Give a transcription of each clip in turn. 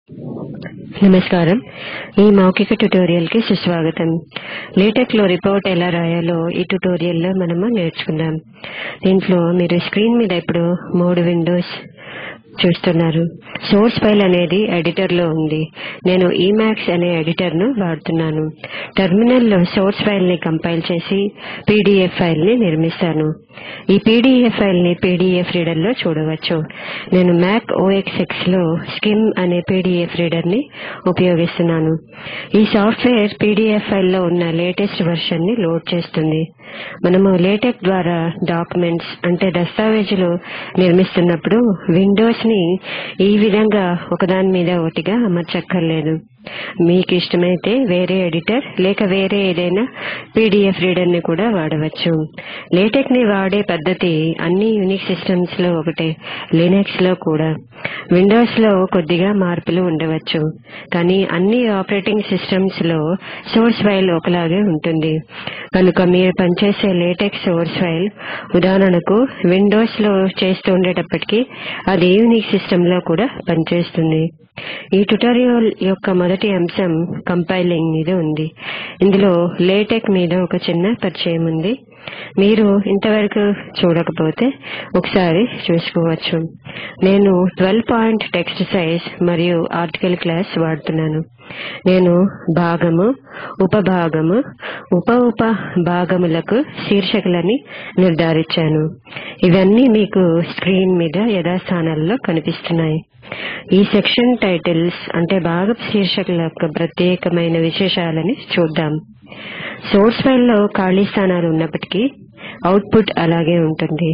నమస్కారం. ఈ మౌఖిక ట్యుటోరియల్ కి సుస్వాగతం. లేటెక్ లో రిపోర్ట్ ఎలా రాయాలో ఈ ట్యుటోరియల్ లో మనము నేర్చుకుందాం. దీంట్లో మీరు స్క్రీన్ మీద ఇప్పుడు 3 విండోస్ చూస్తున్నారు. సోర్స్ ఫైల్ అనేది ఎడిటర్ లో ఉంది. నేను ఇమాక్స్ అనే ఎడిటర్ ను వాడుతున్నాను. టెర్మినల్ లో సోర్స్ ఫైల్ ని కంపైల్ చేసి పీడీఎఫ్ ఫైల్ ని నిర్మిస్తాను. ఈ పీడీఎఫ్ ఫైల్ ని పీడీఎఫ్ రీడర్ లో చూడవచ్చు. నేను మ్యాక్ ఓఎక్స్ లో స్కిమ్ అనే పీడీఎఫ్ రీడర్ ని ఉపయోగిస్తున్నాను. ఈ సాఫ్ట్వేర్ పీడీఎఫ్ ఫైల్ లో ఉన్న లేటెస్ట్ వర్షన్ ని లోడ్ చేస్తుంది. మనము లేటెక్ ద్వారా డాక్యుమెంట్స్ అంటే దస్తావేజులు నిర్మిస్తున్నప్పుడు విండోస్ ని ఈ విధంగా ఒకదాని మీద ఒకటిగా అమర్చక్కర్లేదు. మీకు ఇష్టమైతే వేరే ఎడిటర్ లేక వేరే ఏదైనా పీడీఎఫ్ రీడర్ ని కూడా వాడవచ్చు. లేటెక్ ని వాడే పద్ధతి అన్ని యూనిక్స్ సిస్టమ్స్ లో ఒకటే, లినక్స్ లో కూడా. విండోస్ లో కొద్దిగా మార్పులు ఉండవచ్చు, కానీ అన్ని ఆపరేటింగ్ సిస్టమ్స్ లో సోర్స్ ఫైల్ ఒకలాగే ఉంటుంది. కనుక మీరు పనిచేసే లేటెక్ సోర్స్ ఫైల్ ఉదాహరణకు విండోస్ లో చేస్తుండేటప్పటికీ అది యూనిక్స్ సిస్టమ్ లో కూడా పనిచేస్తుంది. ఈ ట్యుటోరియల్ యొక్క మొదటి అంశం కంపైలింగ్ మీద ఉంది. ఇందులో లేటెక్ మీద ఒక చిన్న పరిచయం ఉంది. మీరు ఇంతవరకు చూడకపోతే ఒకసారి చూసుకోవచ్చు. నేను 12 పాయింట్ టెక్స్ట్ సైజ్ మరియు ఆర్టికల్ క్లాస్ వాడుతున్నాను. నేను భాగము, ఉపభాగము, ఉప భాగములకు శీర్షికలని నిర్ధారించాను. ఇవన్నీ మీకు స్క్రీన్ మీద యథాస్థానాల్లో కనిపిస్తున్నాయి. ఈ సెక్షన్ టైటిల్స్ అంటే భాగపు శీర్షికల యొక్క ప్రత్యేకమైన విశేషాలని చూద్దాం. సోర్స్ ఫైల్ లో ఖాళీ స్థానాలు ఉన్నప్పటికీ అవుట్పుట్ అలాగే ఉంటుంది.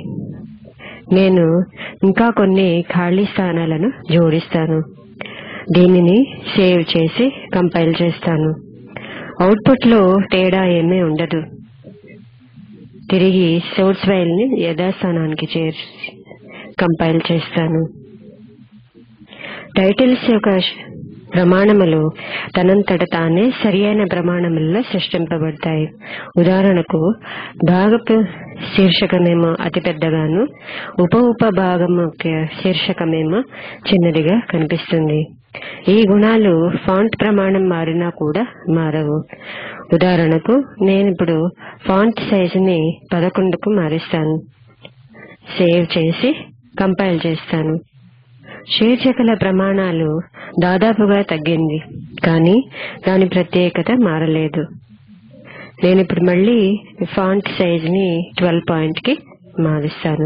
నేను ఇంకా కొన్ని ఖాళీ స్థానాలను జోడిస్తాను. దీనిని సేవ్ చేసి కంపైల్ చేస్తాను. అవుట్పుట్ లో తేడా ఏమీ ఉండదు. తిరిగి సోర్స్ ఫైల్ ని యథాస్థానానికి చేర్చి కంపైల్ చేస్తాను. టైటిల్స్ యొక్క ప్రమాణములు తనంతట తానే సరియైన ప్రమాణములలో సృష్టింపబడతాయి. ఉదాహరణకు భాగపు శీర్షకమేమో అతి పెద్దగాను, ఉప భాగము శీర్షకమేమో చిన్నదిగా కనిపిస్తుంది. ఈ గుణాలు ఫాంట్ ప్రమాణం మారినా కూడా మారవు. ఉదాహరణకు నేనిప్పుడు ఫాంట్ సైజ్ ని 11కు మారుస్తాను. సేవ్ చేసి కంపైల్ చేస్తాను. శీర్షికల ప్రమాణాలు దాదాపుగా తగ్గింది, కానీ దాని ప్రత్యేకత మారలేదు. నేనిప్పుడు మళ్ళీ ఫాంట్ సైజ్ ని 12 పాయింట్ కి మారుస్తాను.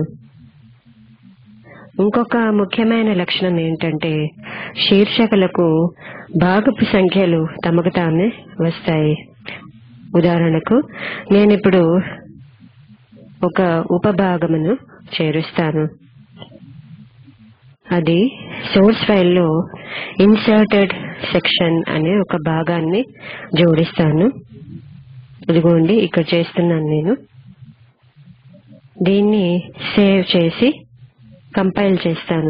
ఇంకొక ముఖ్యమైన లక్షణం ఏంటంటే శీర్షికలకు భాగపు సంఖ్యలు తమకు తామే వస్తాయి. ఉదాహరణకు నేనిప్పుడు ఒక ఉపభాగమును చేరుస్తాను. అది సోర్స్ ఫైల్ లో ఇన్సర్టెడ్ సెక్షన్ అనే ఒక భాగాన్ని జోడిస్తాను. ఇదిగోండి ఇక్కడ చేస్తున్నాను నేను. దీన్ని సేవ్ చేసి కంపైల్ చేస్తాను.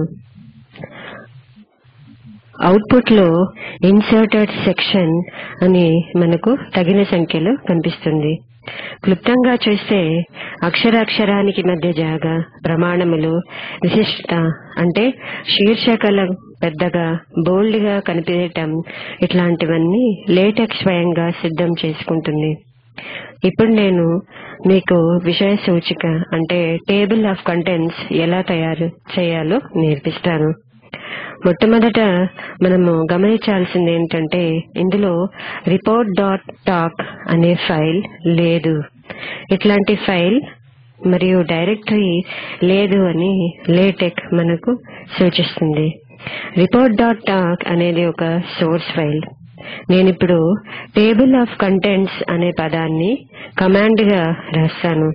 అవుట్పుట్ లో ఇన్సర్టెడ్ సెక్షన్ అని మనకు తగిన సంఖ్యలో కనిపిస్తుంది. క్లుప్తంగా చూస్తే అక్షరానికి మధ్య జాగా, ప్రమాణములు, విశిష్టత అంటే శీర్షికల పెద్దగా బోల్డ్ గా కనిపించటం, ఇట్లాంటివన్నీ లేటెక్ స్వయంగా సిద్ధం చేసుకుంటుంది. ఇప్పుడు నేను మీకు విషయ సూచిక అంటే టేబుల్ ఆఫ్ కంటెంట్స్ ఎలా తయారు చేయాలో నేర్పిస్తాను. మొట్టమొదట మనము గమనించాల్సింది ఏంటంటే ఇందులో report.toc అనే ఫైల్ లేదు. ఇట్లాంటి ఫైల్ మరియు డైరెక్టరీ లేదు అని లేటెక్ మనకు సూచిస్తుంది. report.toc అనేది ఒక సోర్స్ ఫైల్. నేనిప్పుడు టేబుల్ ఆఫ్ కంటెంట్స్ అనే పదాన్ని కమాండ్ గా రాస్తాను.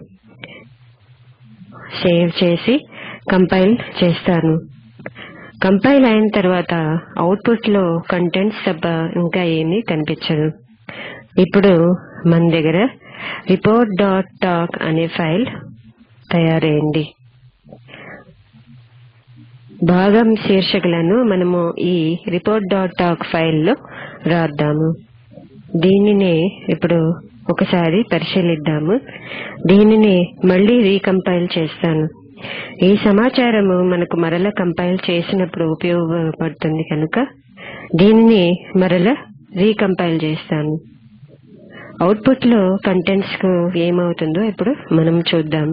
సేవ్ చేసి కంపైల్ చేస్తాను. కంపైల్ అయిన తర్వాత అవుట్పుట్ లో కంటెంట్స్ తప్ప ఇంకా ఏమీ కనిపించదు. ఇప్పుడు మన దగ్గర report.toc అనే ఫైల్ తయారైంది. భాగం శీర్షికలను మనము ఈ report.toc ఫైల్ లో రాద్దాము. దీనినే ఇప్పుడు ఒకసారి పరిశీలిద్దాము. దీనిని మళ్ళీ రీకంపైల్ చేస్తాను. ఈ సమాచారము మనకు మరల కంపైల్ చేసినప్పుడు ఉపయోగపడుతుంది కనుక దీనిని మరలా రీకంపైల్ చేస్తాను. అవుట్పుట్ లో కంటెంట్స్ కు ఏమవుతుందో ఇప్పుడు మనం చూద్దాం.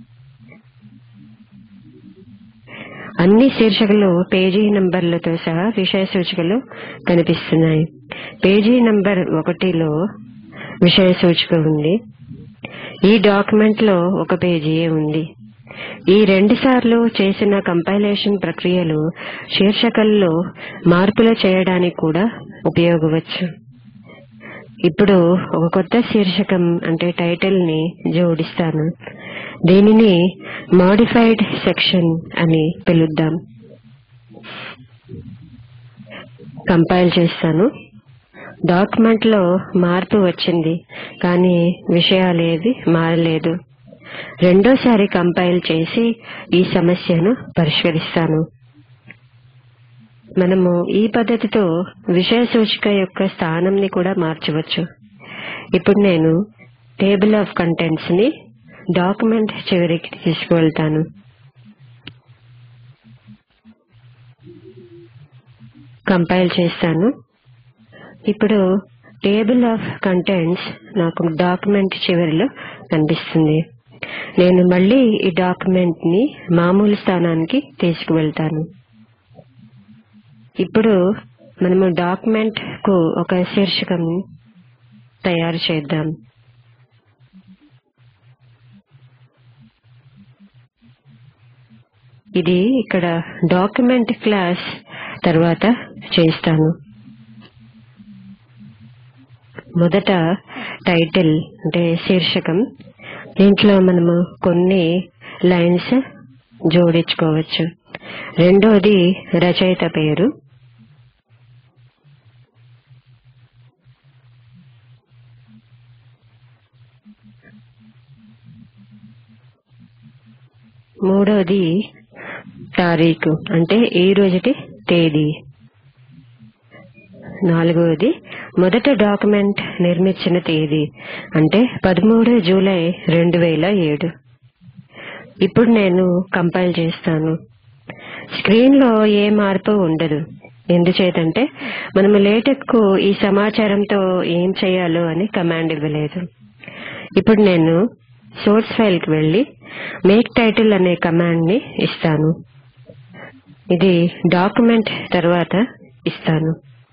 అన్ని శీర్షికలు పేజీ నంబర్లతో సహా విషయ సూచికలు కనిపిస్తున్నాయి. పేజీ నంబర్ 1లో విషయ సూచిక ఉంది. ఈ డాక్యుమెంట్ లో ఒక పేజీయే ఉంది. ఈ 2 సార్లు చేసిన కంపైలేషన్ ప్రక్రియలు శీర్షికల్లో మార్పులు చేయడానికి కూడా ఉపయోగవచ్చు. ఇప్పుడు ఒక కొత్త శీర్షికం అంటే టైటిల్ ని జోడిస్తాను. దీనిని మోడిఫైడ్ సెక్షన్ అని పిలుద్దాం. కంపైల్ చేస్తాను. డాక్యుమెంట్ లో మార్పు వచ్చింది, కానీ విషయాలేవి మారలేదు. రెండోసారి కంపైల్ చేసి ఈ సమస్యను పరిష్కరిస్తాను. మనము ఈ పద్ధతితో విషయ సూచిక యొక్క స్థానంని కూడా మార్చవచ్చు. ఇప్పుడు నేను టేబుల్ ఆఫ్ కంటెంట్స్ ని డాక్యుమెంట్ చివరికి తీసుకువెళ్తాను. కంపైల్ చేస్తాను. ఇప్పుడు టేబుల్ ఆఫ్ కంటెంట్స్ నాకు డాక్యుమెంట్ చివరిలో కనిపిస్తుంది. నేను మళ్ళీ ఈ డాక్యుమెంట్ ని మామూలు స్థానానికి తీసుకువెళ్తాను. ఇప్పుడు మనము డాక్యుమెంట్ కు ఒక శీర్షికం తయారు చేద్దాం. ఇది ఇక్కడ డాక్యుమెంట్ క్లాస్ తర్వాత చేస్తాను. మొదట టైటిల్ అంటే శీర్షికం. దీంట్లో మనము కొన్ని లైన్స్ జోడించుకోవచ్చు. రెండోది రచయిత పేరు. మూడోది తారీఖు అంటే ఈ రోజుటి తేదీ. నాలుగోది మొదట డాక్యుమెంట్ నిర్మించిన తేదీ అంటే 13 జూలై 2007. ఇప్పుడు నేను కంపైల్ చేస్తాను. స్క్రీన్ లో ఏ మార్పు ఉండదు. ఎందుచేతంటే మనము లేటెక్ కు ఈ సమాచారంతో ఏం చేయాలో అని కమాండ్ ఇవ్వలేదు. ఇప్పుడు నేను సోర్స్ ఫైల్ కి వెళ్లి మేక్ టైటిల్ అనే కమాండ్ ని ఇస్తాను. ఇది డాక్యుమెంట్ తర్వాత ఇస్తాను.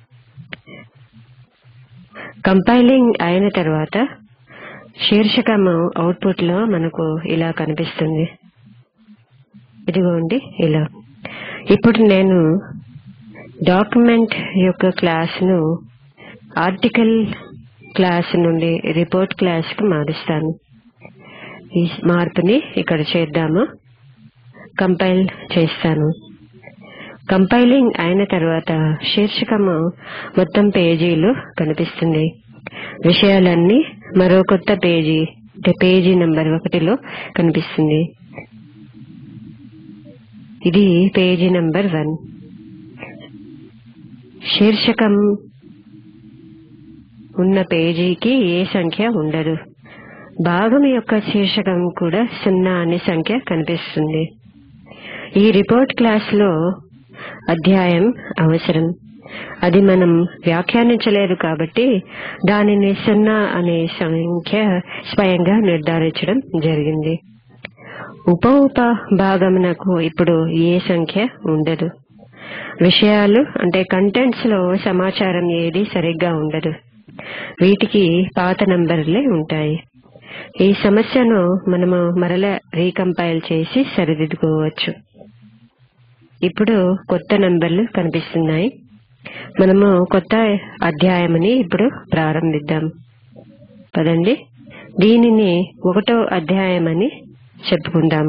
కంపైలింగ్ అయిన తర్వాత శీర్షికము అవుట్పుట్ లో మనకు ఇలా కనిపిస్తుంది. ఇదిగోండి ఇలా. ఇప్పుడు నేను డాక్యుమెంట్ యొక్క క్లాస్ ను ఆర్టికల్ క్లాస్ నుండి రిపోర్ట్ క్లాస్ కు మారుస్తాను. ఈ మార్పుని ఇక్కడ చేద్దాము. కంపైల్ చేస్తాను. కంపైలింగ్ అయిన తర్వాత శీర్షికము మొత్తం పేజీలో కనిపిస్తుంది. విషయాలన్నీ మరో కొత్త పేజీ అంటే పేజీ నంబర్ 1లో కనిపిస్తుంది. ఇది పేజీ నంబర్ 1. శీర్షికం ఉన్న పేజీకి ఏ సంఖ్య ఉండదు. భాగం యొక్క శీర్షికం కూడా 0 అనే సంఖ్య కనిపిస్తుంది. ఈ రిపోర్ట్ క్లాస్ లో అధ్యాయం అవసరం. అది మనం వ్యాఖ్యానించలేదు కాబట్టి దానిని 0 అనే సంఖ్య స్వయంగా నిర్ధారించడం జరిగింది. ఉప భాగమునకు ఇప్పుడు ఏ సంఖ్య ఉండదు. విషయాలు అంటే కంటెంట్స్ లో సమాచారం ఏది సరిగ్గా ఉండదు. వీటికి పాత నంబర్లే ఉంటాయి. ఈ సమస్యను మనము మరలా రీకంపైల్ చేసి సరిదిద్దుకోవచ్చు. ఇప్పుడు కొత్త నంబర్లు కనిపిస్తున్నాయి. మనము కొత్త అధ్యాయముని ఇప్పుడు ప్రారంభిద్దాం. పదండి, దీనిని 1వ అధ్యాయమని చెప్పుకుందాం.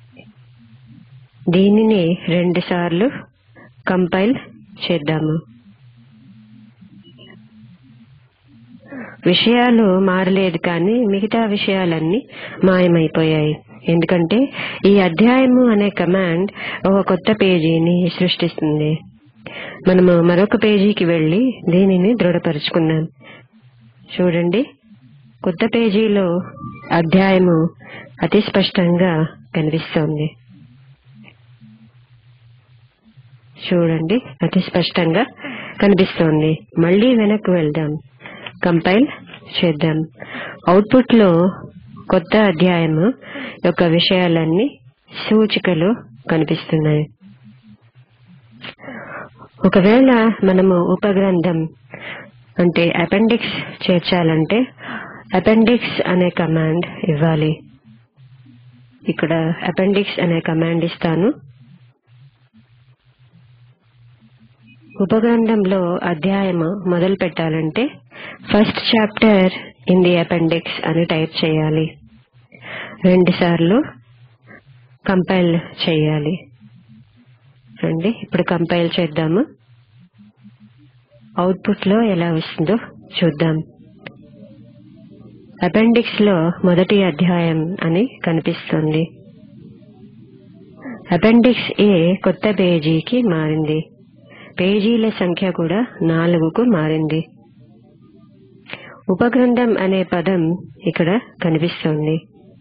దీనిని 2 సార్లు కంపైల్ చేద్దాము. విషయాలు మారలేదు, కానీ మిగతా విషయాలన్నీ మాయమైపోయాయి. ఎందుకంటే ఈ అధ్యాయము అనే కమాండ్ ఒక కొత్త పేజీని సృష్టిస్తుంది. మనము మరొక పేజీకి వెళ్లి దీనిని దృఢపరుచుకుందాం. చూడండి, కొత్త పేజీలో అధ్యాయము అతి స్పష్టంగా కనిపిస్తోంది. చూడండి, అతి స్పష్టంగా కనిపిస్తోంది. మళ్ళీ వెనక్కి వెళ్దాం, కంపైల్ చేద్దాం. అవుట్పుట్ లో కొత్త అధ్యాయము యొక్క విషయాలన్నీ సూచికలు కనిపిస్తున్నాయి. ఒకవేళ మనము ఉపగ్రంథం అంటే అపెండిక్స్ చేర్చాలంటే అపెండిక్స్ అనే కమాండ్ ఇవ్వాలి. ఇక్కడ అపెండిక్స్ అనే కమాండ్ ఇస్తాను. ఉపగ్రంథంలో అధ్యాయము మొదలు పెట్టాలంటే first chapter in the appendix అని టైప్ చేయాలి. 2 సార్లు కంపైల్ చేయాలి. రండి ఇప్పుడు కంపైల్ చేద్దాము. అవుట్పుట్ లో ఎలా వస్తుందో చూద్దాం. అపెండిక్స్ లో మొదటి అధ్యాయం అని కనిపిస్తుంది. అపెండిక్స్ ఏ కొత్త పేజీకి మారింది. పేజీల సంఖ్య కూడా 4కు మారింది. ఉపగ్రంథం అనే పదం ఇక్కడ కనిపిస్తుంది.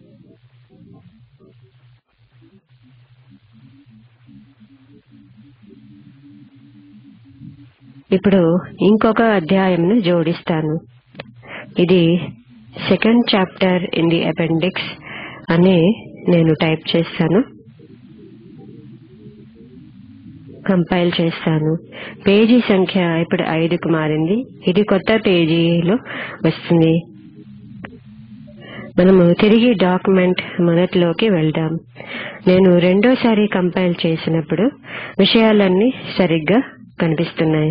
ఇప్పుడు ఇంకొక అధ్యాయంను జోడిస్తాను. ఇది second chapter in the appendix అని నేను టైప్ చేస్తాను. కంపైల్ చేస్తాను. పేజీ సంఖ్య ఇప్పుడు 5కు మారింది. ఇది కొత్త పేజీలో వస్తుంది. మనము తిరిగి డాక్యుమెంట్ మొదట్లోకి వెళ్దాం. నేను రెండోసారి కంపైల్ చేసినప్పుడు విషయాలన్నీ సరిగ్గా కనిపిస్తున్నాయి.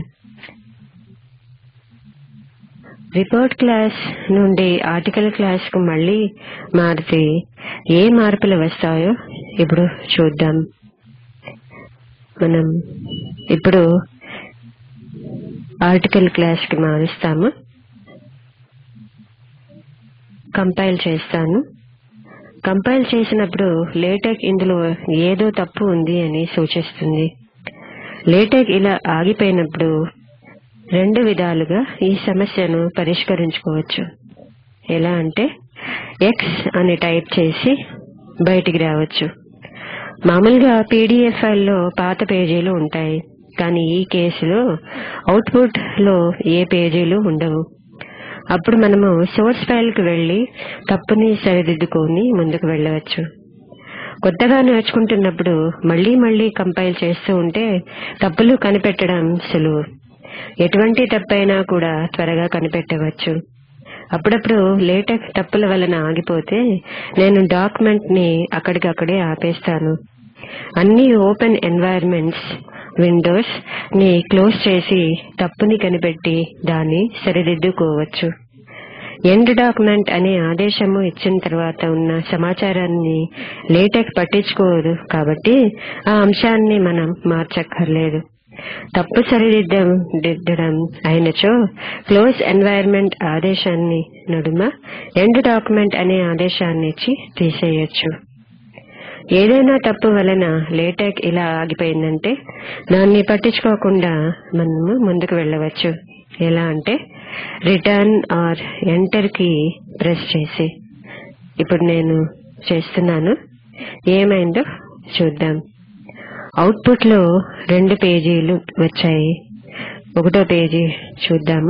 రిపోర్ట్ క్లాస్ నుండి ఆర్టికల్ క్లాస్ కు మళ్ళీ మారితే ఏ మార్పులు వస్తాయో ఇప్పుడు చూద్దాం. మనం ఇప్పుడు ఆర్టికల్ క్లాస్ కి మారుస్తాము. కంపైల్ చేస్తాను. కంపైల్ చేసినప్పుడు లేటెక్ ఇందులో ఏదో తప్పు ఉంది అని సూచిస్తుంది. లేటెక్ ఇలా ఆగిపోయినప్పుడు 2 విధాలుగా ఈ సమస్యను పరిష్కరించుకోవచ్చు. ఎలా అంటే X అని టైప్ చేసి బయటికి రావచ్చు. మామూలుగా పీడిఎఫ్ ఫైల్లో పాత పేజీలు ఉంటాయి, కానీ ఈ కేసులో అవుట్పుట్ లో ఏ పేజీలు ఉండవు. అప్పుడు మనము సోర్స్ ఫైల్ కు వెళ్లి తప్పుని సరిదిద్దుకొని ముందుకు వెళ్ళవచ్చు. కొత్తగా నేర్చుకుంటున్నప్పుడు మళ్లీ కంపైల్ చేస్తూ ఉంటే తప్పులు కనిపెట్టడం సులువు. ఎటువంటి తప్పైనా కూడా త్వరగా కనిపెట్టవచ్చు. అప్పుడప్పుడు లేటెక్ తప్పుల వలన ఆగిపోతే నేను డాక్యుమెంట్ ని అక్కడికక్కడే ఆపేస్తాను. అన్ని ఓపెన్ ఎన్వైరన్మెంట్స్ విండోస్ ని క్లోజ్ చేసి తప్పుని కనిపెట్టి దాన్ని సరిదిద్దుకోవచ్చు. ఎండ్ డాక్యుమెంట్ అనే ఆదేశము ఇచ్చిన తర్వాత ఉన్న సమాచారాన్ని లేటెక్ పట్టించుకోదు, కాబట్టి ఆ అంశాన్ని మనం మార్చక్కర్లేదు. తప్పు సరిదిద్దడం అయినచో క్లోజ్ ఎన్వైరన్మెంట్ ఆదేశాన్ని నడుమ ఎండ్ డాక్యుమెంట్ అనే ఆదేశాన్ని ఇచ్చి తీసేయచ్చు. ఏదైనా తప్పు వలన లేటెక్ ఇలా ఆగిపోయిందంటే దాన్ని పట్టించుకోకుండా మనము ముందుకు వెళ్ళవచ్చు. ఎలా అంటే రిటర్న్ ఆర్ ఎంటర్ కి ప్రెస్ చేసి. ఇప్పుడు నేను చేస్తున్నాను. ఏమైందో చూద్దాం. అవుట్పుట్ లో 2 పేజీలు వచ్చాయి. 1వ పేజీ చూద్దాము.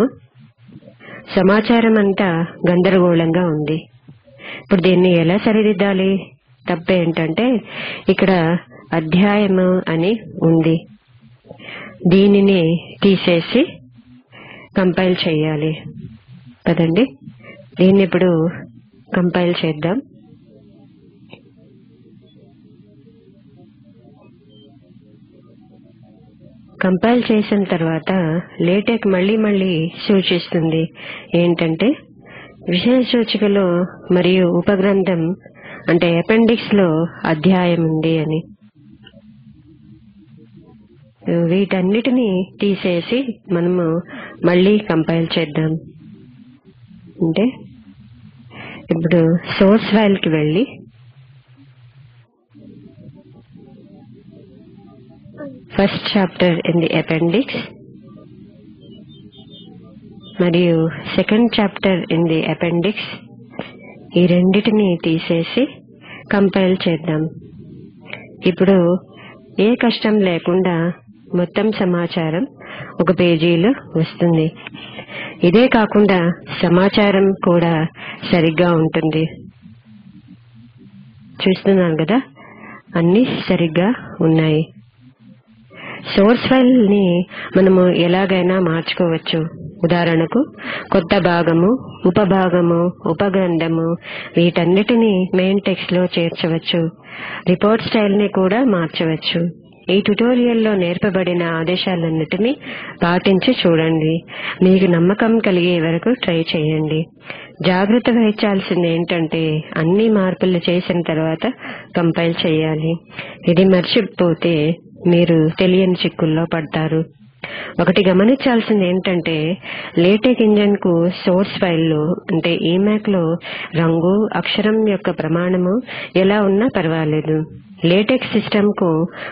సమాచారం అంతా గందరగోళంగా ఉంది. ఇప్పుడు దీన్ని ఎలా సరిదిద్దాలి? తప్పేంటంటే ఇక్కడ అధ్యాయము అని ఉంది. దీనిని తీసేసి కంపైల్ చేయాలి. పదండి దీన్ని ఇప్పుడు కంపైల్ చేద్దాం. కంపైల్ చేసిన తర్వాత లేటెక్ మళ్ళీ సూచిస్తుంది ఏంటంటే విషయ సూచికలో మరియు ఉపగ్రంథం అంటే అపెండిక్స్ లో అధ్యాయం ఉంది అని. వీటన్నిటిని తీసేసి మనము మళ్ళీ కంపైల్ చేద్దాం. అంటే ఇప్పుడు సోర్స్ ఫైల్ కి వెళ్ళి first chapter in the appendix మరియు second chapter in the appendix ఈ రెండిటిని తీసేసి కంపైల్ చేద్దాం. ఇప్పుడు ఏ కష్టం లేకుండా మొత్తం సమాచారం ఒక పేజీలో వస్తుంది. ఇదే కాకుండా సమాచారం కూడా సరిగ్గా ఉంటుంది. చూస్తున్నాను కదా, అన్ని సరిగ్గా ఉన్నాయి. సోర్స్ ఫైల్ ని మనము ఎలాగైనా మార్చుకోవచ్చు. ఉదాహరణకు కొత్త భాగము, ఉపభాగము, ఉపగ్రంథము వీటన్నిటిని మెయిన్ టెక్స్ట్ లో చేర్చవచ్చు. రిపోర్ట్ స్టైల్ ని కూడా మార్చవచ్చు. ఈ ట్యుటోరియల్లో నేర్పబడిన ఆదేశాలన్నిటినీ పాటించి చూడండి. మీకు నమ్మకం కలిగే వరకు ట్రై చేయండి. జాగ్రత్త వహించాల్సింది ఏంటంటే అన్ని మార్పులు చేసిన తర్వాత కంపైల్ చేయాలి. ఇది మర్చిపోతే మీరు తెలియని చిక్కుల్లో పడతారు. ఒకటి గమనించాల్సింది ఏంటంటే లేటెక్ ఇంజన్ కు సోర్స్ ఫైల్లో అంటే ఇమాక్ లో రంగు, అక్షరం యొక్క ప్రమాణము ఎలా ఉన్నా పర్వాలేదు. లేటెక్ సిస్టమ్ కు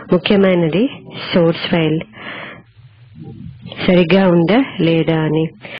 ముఖ్యమైనది సోర్స్ ఫైల్ సరిగ్గా ఉందా లేదా అని.